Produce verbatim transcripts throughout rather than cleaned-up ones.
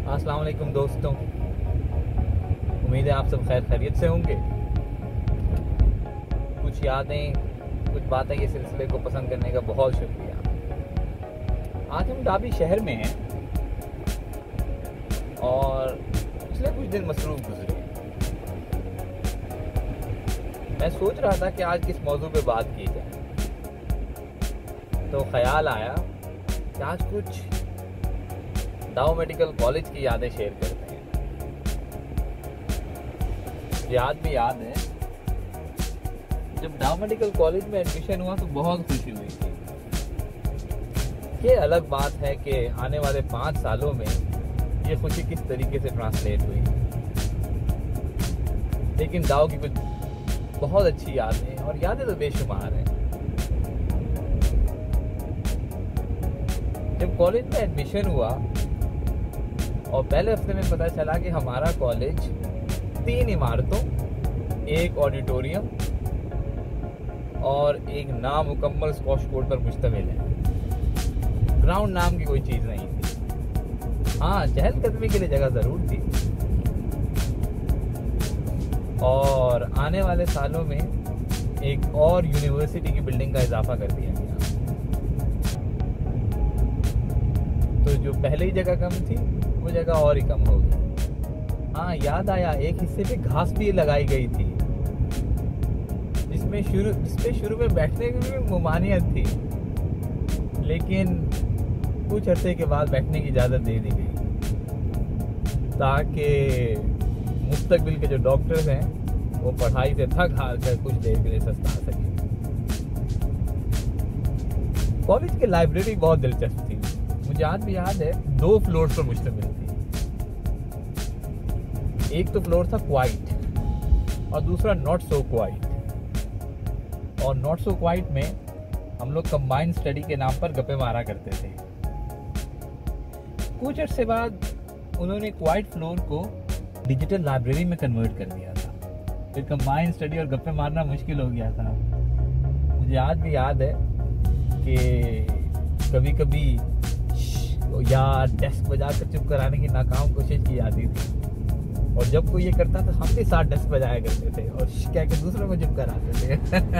अस्सलाम वालेकुम दोस्तों, उम्मीद है आप सब खैर खैरियत से होंगे। कुछ यादें, कुछ बातें के सिलसिले को पसंद करने का बहुत शुक्रिया। आज हम डाबी शहर में हैं और पिछले कुछ दिन मसरूफ गुजरे। मैं सोच रहा था कि आज किस मौजू पे बात की जाए, तो ख्याल आया कि आज कुछ दाव मेडिकल कॉलेज की यादें शेयर करते हैं। याद भी याद है, जब दाव मेडिकल कॉलेज में एडमिशन हुआ तो बहुत खुशी हुई थी। ये अलग बात है कि आने वाले पाँच सालों में ये खुशी किस तरीके से ट्रांसलेट हुई, लेकिन दाव की कुछ बहुत अच्छी यादें, और यादें तो बेशुमार हैं। जब कॉलेज में एडमिशन हुआ और पहले हफ्ते में पता चला कि हमारा कॉलेज तीन इमारतों, एक ऑडिटोरियम और एक नामुकम्मल स्क्वॉश कोर्ट पर मुश्तमिल है। ग्राउंड नाम की कोई चीज़ नहीं थी। हाँ, चहलकदमी के लिए जगह ज़रूर थी। और आने वाले सालों में एक और यूनिवर्सिटी की बिल्डिंग का इजाफा कर दिया गया, तो जो पहले ही जगह कम थी वो जगह और ही कम हो गई। हाँ, याद आया, एक हिस्से पे घास भी लगाई गई थी जिसमें शुरू जिसपे शुरू में बैठने की भी ममानियत थी, लेकिन कुछ अरसे के बाद बैठने की इजाज़त दे दी गई ताकि मुस्तकबिल के जो डॉक्टर्स हैं वो पढ़ाई से थक हार कर कुछ देर के लिए सस्ता सके। कॉलेज की लाइब्रेरी बहुत दिलचस्प थी। मुझे आज भी याद है, दो फ्लोर पर मुश्तमिल थी। एक तो फ्लोर था क्वाइट और दूसरा नॉट सो क्वाइट। और नॉट सो क्वाइट में हम लोग कंबाइंड स्टडी के नाम पर गप्पे मारा करते थे। कुछ अर्से बाद उन्होंने क्वाइट फ्लोर को डिजिटल लाइब्रेरी में कन्वर्ट कर दिया था। फिर कंबाइंड स्टडी और गप्पे मारना मुश्किल हो गया था। मुझे आज भी याद है कि कभी कभी या डेस्क बजा कर चुप कराने की नाकाम कोशिश की जाती थी, और जब कोई ये करता तो हम भी साथ डेस्क बजाया करते थे और क्या के दूसरों को चुप कराते थे।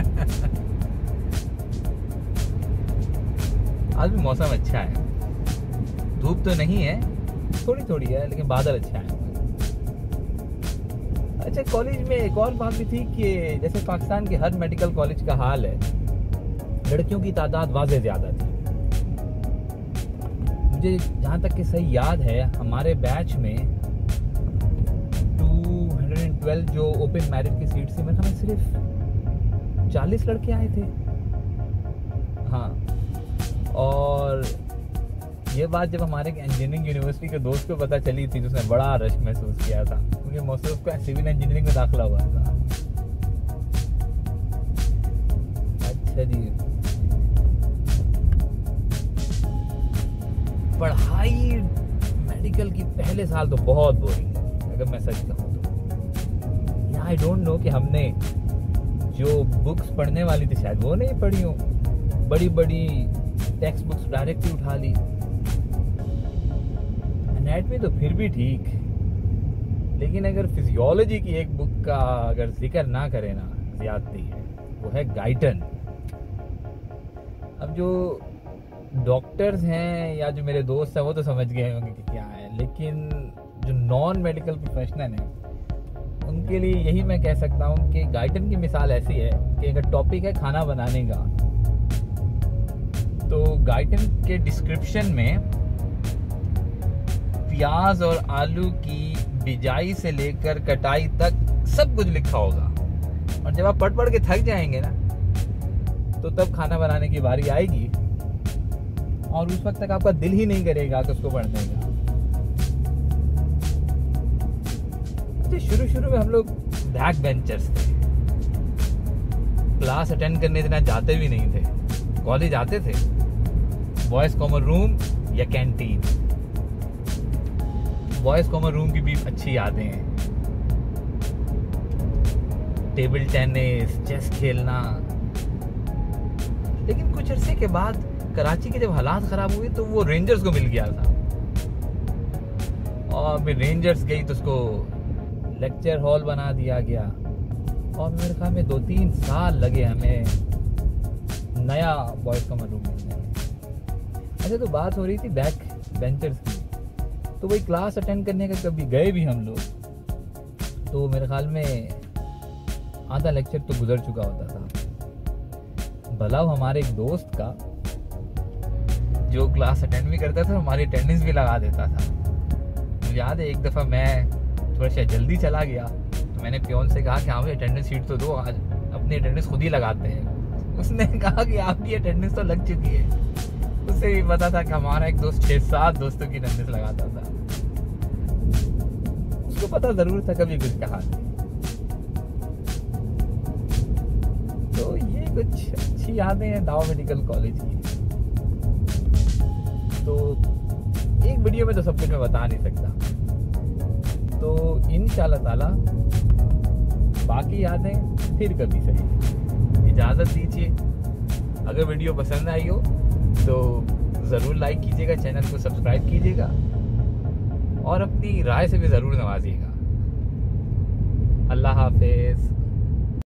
आज भी मौसम अच्छा है, धूप तो नहीं है, थोड़ी थोड़ी है, लेकिन बादल अच्छा है। अच्छा, कॉलेज में एक और बात भी थी कि जैसे पाकिस्तान के हर मेडिकल कॉलेज का हाल है, लड़कियों की तादाद वाज़े ज़्यादा थी। मुझे जहाँ तक कि सही याद है, हमारे बैच में दो सौ बारह जो ओपन मैरिट की सीट थी, मेरे ख्याल में सिर्फ चालीस लड़के आए थे। हाँ, और ये बात जब हमारे इंजीनियरिंग यूनिवर्सिटी के दोस्त को पता चली थी तो उसने बड़ा रश महसूस किया था, क्योंकि मौसूफ का सिविल इंजीनियरिंग में दाखिला हुआ था। अच्छा जी, पढ़ाई मेडिकल की पहले साल तो बहुत बोरिंग है, अगर मैं सच कहूँ तो। आई डोंट नो कि हमने जो बुक्स पढ़ने वाली थी शायद वो नहीं पढ़ी हो। बड़ी बड़ी टेक्स्ट बुक्स डायरेक्ट ही उठा ली। एनाटॉमी तो फिर भी ठीक, लेकिन अगर फिजियोलॉजी की एक बुक का अगर जिक्र ना करें ना, ज्यादती है, वो है गाइटन। अब जो डॉक्टर्स हैं या जो मेरे दोस्त हैं वो तो समझ गए होंगे कि क्या है, लेकिन जो नॉन मेडिकल प्रोफेशनल हैं उनके लिए यही मैं कह सकता हूँ कि गाइटन की मिसाल ऐसी है कि अगर टॉपिक है खाना बनाने का, तो गाइटन के डिस्क्रिप्शन में प्याज और आलू की बिजाई से लेकर कटाई तक सब कुछ लिखा होगा, और जब आप पढ़ पढ़ के थक जाएंगे ना तो तब खाना बनाने की बारी आएगी और उस वक्त तक आपका दिल ही नहीं करेगा कि उसको पढ़ने का। शुरू शुरू में हम लोग बैक बेंचर्स थे, क्लास अटेंड करने इतना जाते भी नहीं थे। कॉलेज आते थे, बॉयज कॉमन रूम या कैंटीन। बॉयज कॉमन रूम की भी अच्छी यादें हैं, टेबल टेनिस, चेस खेलना। लेकिन कुछ अरसे के बाद कराची के जब हालात खराब हुए तो वो रेंजर्स को मिल गया था, और फिर रेंजर्स गई तो उसको लेक्चर हॉल बना दिया गया। और मेरे ख्याल में दो तीन साल लगे हमें नया बॉयज़ कॉमन रूम मिलने में। अच्छा, तो बात हो रही थी बैक बेंचर्स की, तो वही क्लास अटेंड करने का कभी गए भी हम लोग, तो मेरे ख्याल में आधा लेक्चर तो गुजर चुका होता था। भला हमारे एक दोस्त का जो क्लास अटेंड भी करता था, हमारी अटेंडेंस भी लगा देता था। मुझे याद है एक दफ़ा मैं थोड़ा सा जल्दी चला गया, तो मैंने पियोन से कहा कि हाँ भाई अटेंडेंस शीट तो दो, आज अपनी अटेंडेंस खुद ही लगाते हैं। उसने कहा कि आपकी अटेंडेंस तो लग चुकी है। उससे भी पता था कि हमारा एक दोस्त छः सात दोस्तों की अटेंडेंस लगाता था। उसको पता ज़रूर था कभी कुछ कहा नहीं। तो ये कुछ अच्छी यादें हैं दावा मेडिकल कॉलेज की। तो एक वीडियो में तो सब कुछ मैं बता नहीं सकता, तो इंशाल्लाह ताला बाकी यादें फिर कभी सही। इजाज़त दीजिए। अगर वीडियो पसंद आई हो तो ज़रूर लाइक कीजिएगा, चैनल को सब्सक्राइब कीजिएगा और अपनी राय से भी ज़रूर नवाजिएगा। अल्लाह हाफिज़।